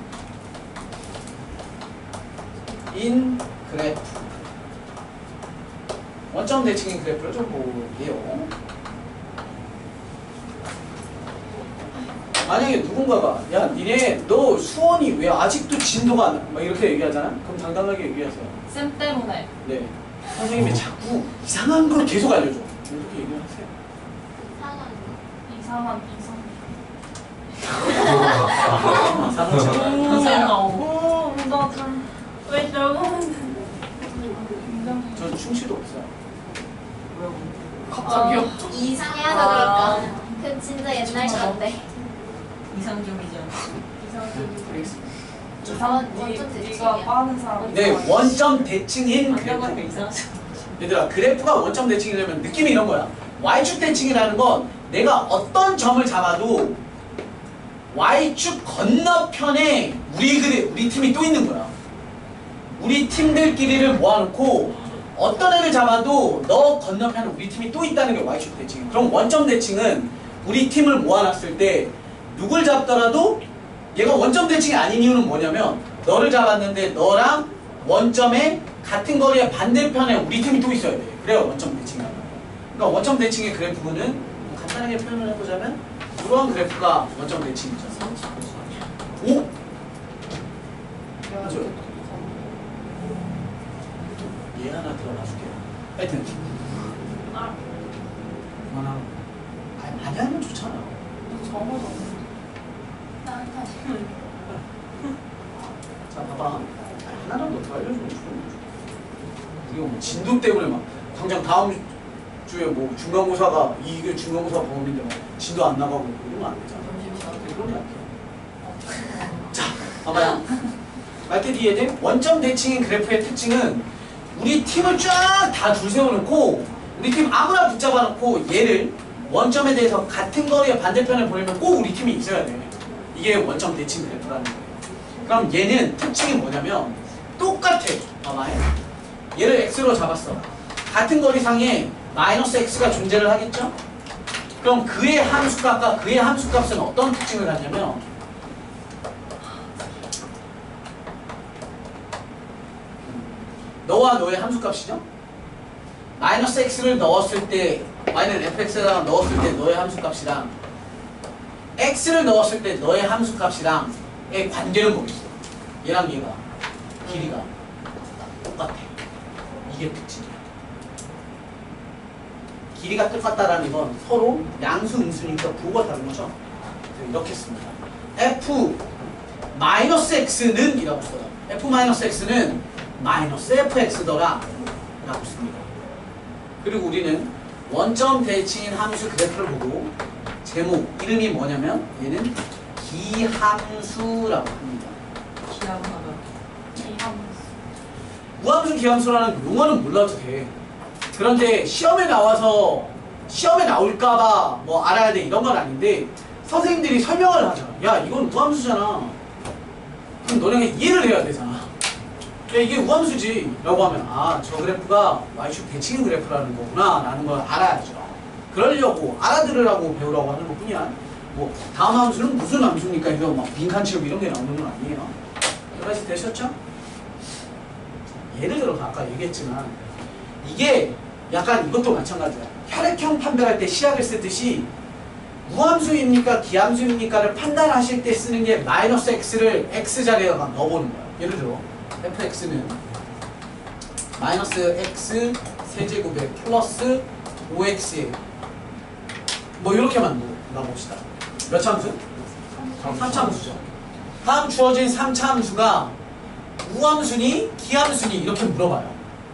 인 그래프. 원점 대칭인 그래프를 좀 볼게요. 만약에 누군가가 야 니네 너 수원이 왜 아직도 진도가 안 나? 막 이렇게 얘기하잖아? 그럼 당당하게 얘기하세요. 쌤 때문에. 네. 선생님이 자꾸 이상한 걸 계속 알려줘. 이렇게 얘기를 하세요. 이상한 이상. 이상한 척. 이상 나오고. 나 좀. 왜 저거는. 전 충치도 없어요. 갑자기요? 이상해서 아. 그럴까? 그 진짜 옛날 같아. 이상적이죠. 알겠습니다. 이상한 이- 원점 네가 대칭이야. 빠는 사람. 네, 원점 대칭인 안경하니까 그래프. 이상하죠. 얘들아, 그래프가 원점 대칭이려면 느낌이 이런 거야. y축 대칭이라는 건 내가 어떤 점을 잡아도 y축 건너편에 우리 그래, 우리 팀이 또 있는 거야. 우리 팀들끼리를 모아놓고 어떤 애를 잡아도 너 건너편에 우리 팀이 또 있다는 게 y축 대칭이야. 그럼 원점 대칭은 우리 팀을 모아놨을 때 누굴 잡더라도 얘가 원점 대칭이 아닌 이유는 뭐냐면 너를 잡았는데 너랑 원점의 같은 거리의 반대편에 우리 팀이 또 있어야 돼. 그래야 원점 대칭이야. 그러니까 원점 대칭의 그래프는 간단하게 표현을 해보자면 이러한 그래프가 원점 대칭이죠. 오? 맞아요. 얘 하나 들어가 줄게요. 하여튼 아, 하나 아니 많이 하면 좋잖아. 적어서. 자 봐봐. 하나라도 더 알려주면 좋은 거죠. 우리가 뭐 진도 때문에 막 당장 다음 주에 뭐 중간고사가 이게 중간고사 범위인데 막 진도 안 나가고 이러면 안 되잖아. 네, 그런 거 할게요. 자 봐봐요. 말때 뒤에 된 원점 대칭인 그래프의 특징은 우리 팀을 쫙 다 줄 세워놓고 우리 팀 아무나 붙잡아 놓고 얘를 원점에 대해서 같은 거리의 반대편에 보내면 꼭 우리 팀이 있어야 돼. 이게 원점 대칭 그래프라는 거예요. 그럼 얘는 특징이 뭐냐면 똑같아. 봐봐요. 얘를 x로 잡았어. 같은 거리상에 마이너스 x가 존재를 하겠죠? 그럼 그의 함수값과 그의 함수값은 어떤 특징을 갖냐면 너와 너의 함수값이죠? 마이너스 x를 넣었을 때 y는 fx에다가 넣었을 때 너의 함수값이랑 x를 넣었을 때 너의 함수값이랑의 관계는 뭐겠어? 얘랑 얘가 길이가 똑같아. 이게 특징이야. 길이가 똑같다라는 건 서로 양수 음수니까 부호가 다른 거죠. 이렇게 씁니다. f 마이너스 x는 이라고 써요. f 마이너스 x는 마이너스 fx더라 라고 씁니다. 그리고 우리는 원점 대칭인 함수 그래프를 보고 제목 이름이 뭐냐면 얘는 기함수라고 합니다. 기함하다. 무함수 기함수라는 용어는 몰라도 돼. 그런데 시험에 나와서 시험에 나올까봐 뭐 알아야 돼 이런 건 아닌데 선생님들이 설명을 하잖아. 야 이건 무함수잖아. 그럼 너네가 이해를 해야 되잖아. 야 이게 우함수지 라고 하면 아 저 그래프가 y축 대칭 그래프라는 거구나 라는 걸 알아야죠. 그러려고 알아들으라고 배우라고 하는 것 뿐이야. 뭐 다음 함수는 무슨 함수입니까? 이거 막 빈칸 채우기 이런 게 나오는 건 아니에요. 여기까지 되셨죠? 예를 들어서 아까 얘기했지만 이게 약간 이것도 마찬가지야. 혈액형 판별할 때 시약을 쓰듯이 무함수입니까 기함수입니까를 판단하실 때 쓰는 게 마이너스 x를 x자리에다가 넣어보는 거야. 예를 들어 fx는 마이너스 x 세제곱에 플러스 오 엑스에 뭐 이렇게만 넣어봅시다. 몇 참수? 삼 참수죠. 다음 주어진 삼 참수가 우함수니 기함수니 이렇게 물어봐요.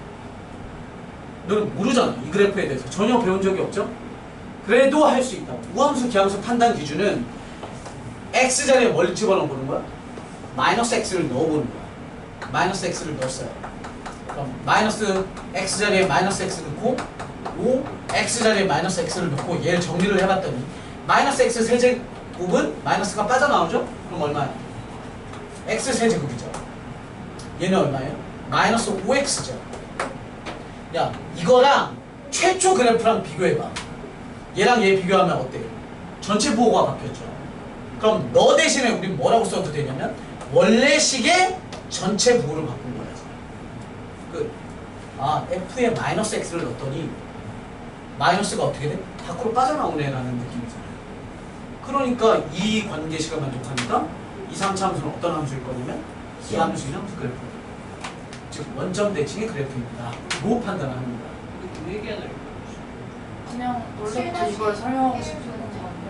너는 모르잖아. 이 그래프에 대해서 전혀 배운 적이 없죠? 그래도 할 수 있다고. 우함수 기함수 판단 기준은 x자리에 뭘 집어넣어 보는 거야? 마이너스 x를 넣어보는 거야. 마이너스 x를 넣었어요. 그럼 마이너스 x자리에 마이너스 x 넣고 오 x자리에 마이너스 x를 넣고 얘를 정리를 해봤더니 마이너스 x 세제곱은 마이너스가 빠져나오죠? 그럼 얼마야? x 세제곱이죠. 얘는 얼마예요? 마이너스 오 엑스죠. 야 이거랑 최초 그래프랑 비교해봐. 얘랑 얘 비교하면 어때요? 전체 부호가 바뀌었죠. 그럼 너 대신에 우린 뭐라고 써도 되냐면 원래식의 전체 부호를 바꾼 거야. 그, 아 f에 마이너스 x를 넣었더니 마이너스가 어떻게 돼? 밖으로 빠져나오네 라는 느낌이잖아요. 그러니까 이 관계식을 만족하니까 이, 삼 참수는 어떤 함수일 거냐면 기함수인 함수 그래프. 즉 원점 대칭의 그래프입니다. 로 판단을 합니다. 그 얘기하는 그냥 원래부터 이걸 설명하고 싶은 건지 아니에요?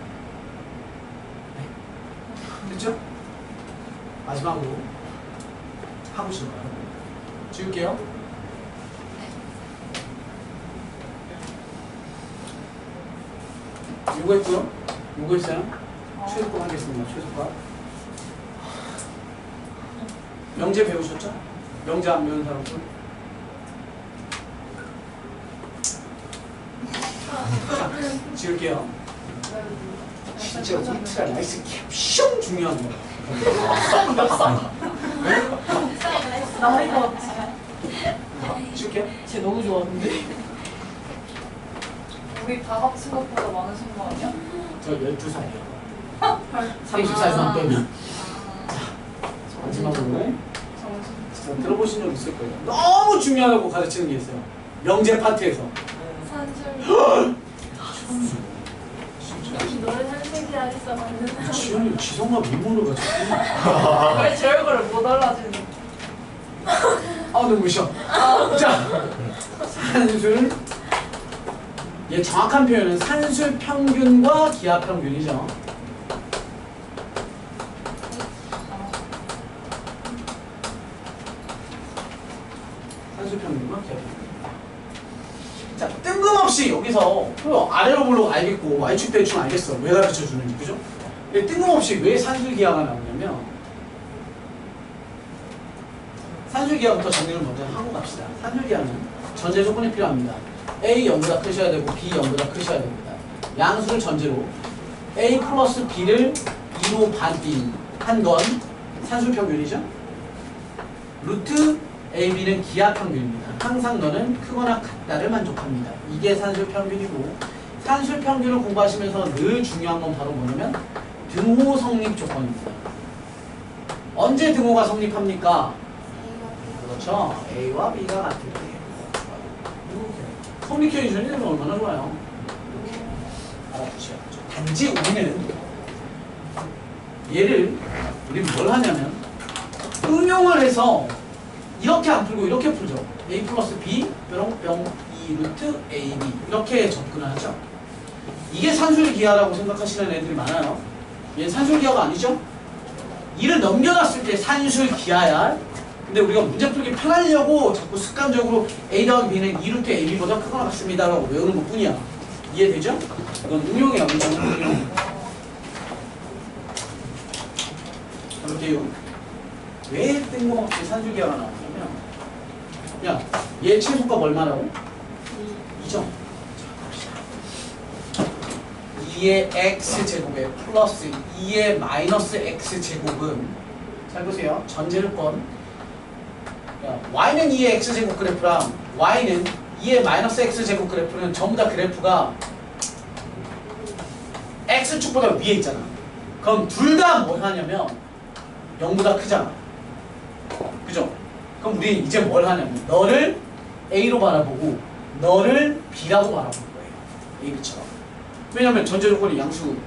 됐죠? 마지막으로 하고 싶은 거요. 지울게요. 요거 했고요. 요거 했어요. 최소값 하겠습니다. 최소값. 명제 배우셨죠? 명제 안 배운 사람 손. 자, 지울게요. 진짜 울트라 나이스 캡숑 중요한 거. 나이가 없지. 지울게요. 쟤 너무 좋아하는데. 우리 다 합친 것보다 많으신 거 아니야? 저 열두 살이에요. 삼십 살만 빼면. 자, 마지막으로. 정신. 들어보신 적 있을 거예요. 너무 중요하다고 가르치는 게 있어요. 명제 파트에서. 산술. 너를 산책이 하겠어 만드는. 지현이 지성과 미모를 가지고. 왜 제 얼굴을 못 알아주니? 아, 눈부셔. 자, 산술. 얘 정확한 표현은 산술 평균과 기하 평균이죠. 산술 평균과 기하 평균. 자, 뜬금없이 여기서 아래로 보려고 알겠고 y축 대충 알겠어. 왜 가르쳐 주는지, 그죠? 근데 뜬금없이 왜 산술 기하가 나오냐면 산술 기하부터 정리를 먼저 하고 갑시다. 산술 기하는 전제 조건이 필요합니다. A 영보다 크셔야 되고 B 영보다 크셔야 됩니다. 양수를 전제로 A 플러스 B를 이로 반인 건 산술 평균이죠. 루트 에이 비는 기하 평균입니다. 항상 너는 크거나 같다를 만족합니다. 이게 산술 평균이고 산술 평균을 공부하시면서 늘 중요한 건 바로 뭐냐면 등호 성립 조건입니다. 언제 등호가 성립합니까? 그렇죠. A와 B가 같을 때예요. 커뮤니케이션이 되면 얼마나 좋아요. 알아두셔야죠. 단지 우리는 얘를 우리는 뭘 하냐면 응용을 해서 이렇게 안 풀고 이렇게 풀죠. A 플러스 B 뿅뿅 이 루트 에이 비 이렇게 접근을 하죠. 이게 산술기하라고 생각하시는 애들이 많아요. 얘는 산술기하가 아니죠? 이를 넘겨놨을 때 산술 기하야. 근데 우리가 문제 풀기 편하려고 자꾸 습관적으로 A 더하기 B는 이 루트 에이비보다 크거나 같습니다라고 외우는 것 뿐이야. 이해되죠? 이건 응용이야, 문장 응용. 볼게요. 왜 뜬금없이 산술기하가 나오냐면, 야, 얘 최소값 얼마라고? 이죠? 이의 x제곱에 플러스 이의 마이너스 x제곱은, 잘 보세요. 전제를 건 야, y는 이의 x제곱 그래프랑 y는 이의 마이너스 x제곱 그래프는 전부 다 그래프가 x축보다 위에 있잖아. 그럼 둘 다 뭐 하냐면 영보다 크잖아. 그죠? 그럼 우리 이제 뭘 하냐면 너를 A로 바라보고 너를 B라고 바라보는 거예요. A처럼. 왜냐면 전제 조건이 양수니까.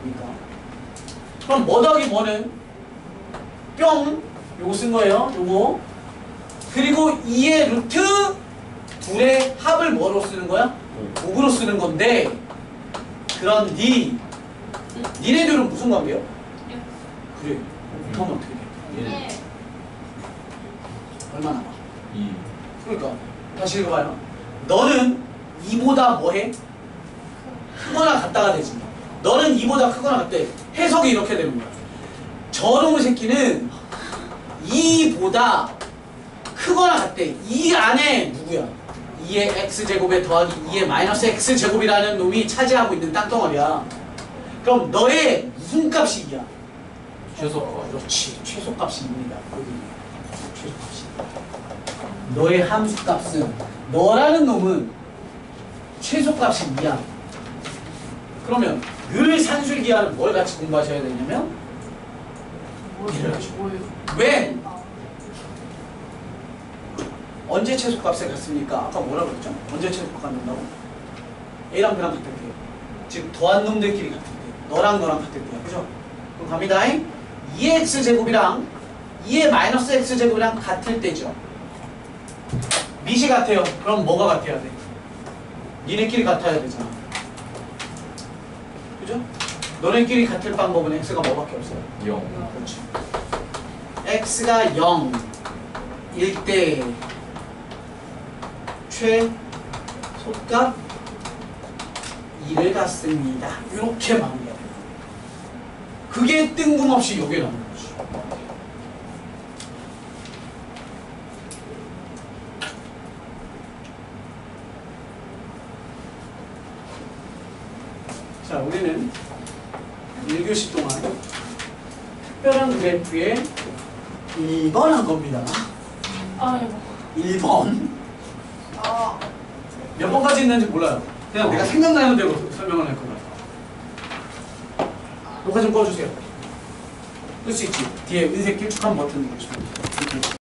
그럼 뭐 더하기 뭐는 뿅 요거 쓴 거예요. 요거. 그리고 이의 루트 둘의 합을 뭐로 쓰는 거야? 곱으로 쓰는 건데 그런 니 니네들은 무슨 관계요? 그래. 그러면 어떻게 돼? 네. 얼마나 봐? 이. 그러니까 다시 읽어봐요. 너는 이보다 뭐해? 크거나 같다가 되지. 너는 이보다 크거나 같대. 해석이 이렇게 되는 거야. 저놈의 새끼는 이보다 크거나 같대. 이 안에 누구야? 이의 x제곱에 더하기 이의 마이너스 x제곱이라는 놈이 차지하고 있는 땅덩어리야. 그럼 너의 무슨 값이 이야? 최소값. 그렇지. 최소값입니다. 여기 최소값이. 너의 함수값은 너라는 놈은 최소값이 이야. 그러면 늘 산술기하는 뭘 같이 공부하셔야 되냐면 뭐예요? 뭐예요? 왜 언제 최소값에 갔습니까? 아까 뭐라 그랬죠? 언제 최소값 갖는다고? A랑 B랑 같을 때요. 지금 더한 놈들끼리 같을 때. 너랑 너랑 같을 때야. 그죠? 그럼 갑니다. 이의 x제곱이랑 이의 마이너스 x제곱이랑 같을 때죠. 밑이 같아요. 그럼 뭐가 같아야 돼? 니네끼리 같아야 되잖아. 그죠? 너네끼리 같을 방법은 x가 뭐밖에 없어요? 영. 그렇지. x가 영일 때 최소값 이를 갖습니다. 이렇게 마무리해야 돼요. 그게 뜬금없이 여기에 나오는 거지. 자, 우리는 일 교시 동안 특별한 그래프에 일 번 한 겁니다. 아이고. 일 번. 아. 몇 번까지 있는지 몰라요. 그냥 내가 생각나는 대로 설명을 할 거예요. 녹화 좀 꺼주세요. 끌 수 있지. 뒤에 은색 길쭉한 버튼 누르시면